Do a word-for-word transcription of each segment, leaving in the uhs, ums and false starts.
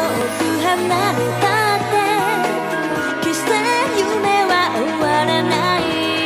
く離れたって決して夢は終わらない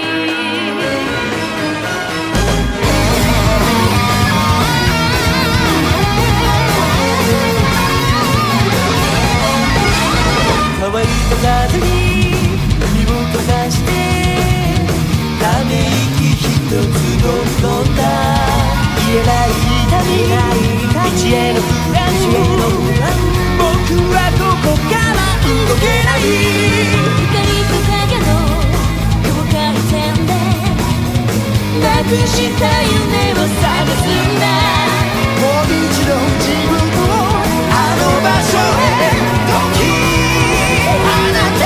乾いた風に身を閉ざしてため息一つ飲み込んだ言えない痛み道への不安僕はここから動けない光と影の境界線でなくした夢を探すんだもう一度自分をあの場所へ解き放て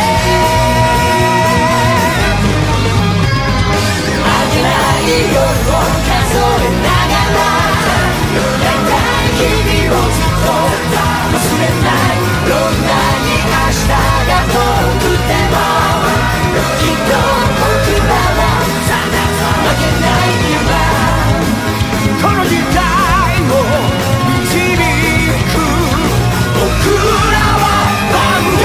負けない夜を数えながらやりたい日々をずっと忘れないどんなに明日が遠くてもきっと僕らは負けない今この時代を導く僕らはバンガ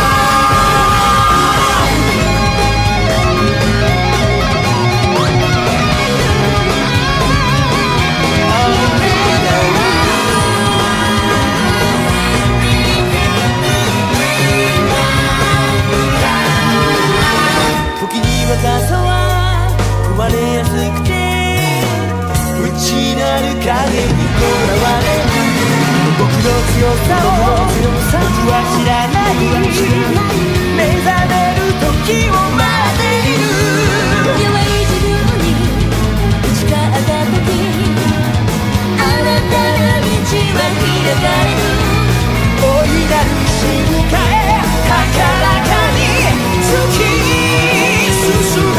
傘は壊れやすくて内なる影にとらわれ僕の強さを僕は知らない目覚める時を待っている弱い自分に打ち勝った時新たな道は開かれる大いなる進化へ高らかに突き進め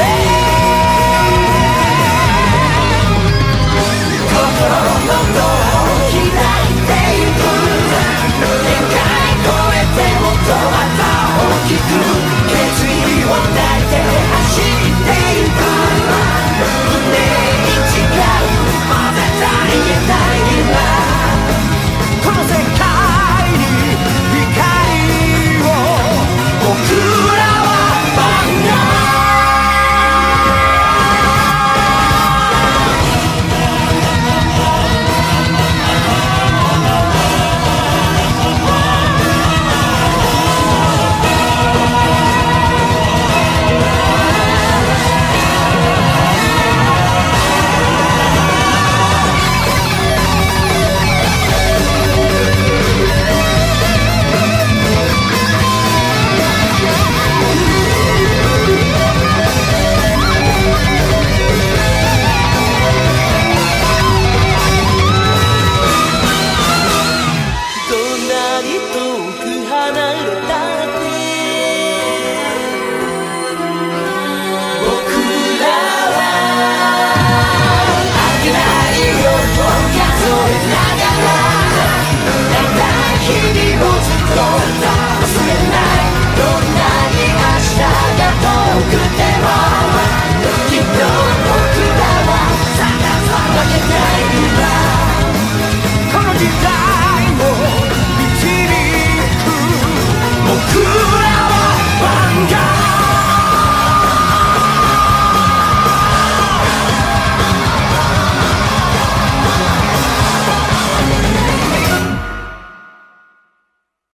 心のドアを開いてゆく限界越えてもっとまた大きく決意を抱いて走ってゆく胸に誓うまだ言えない今この世界に光を僕らはバンガ忘れないどんなに明日が遠くても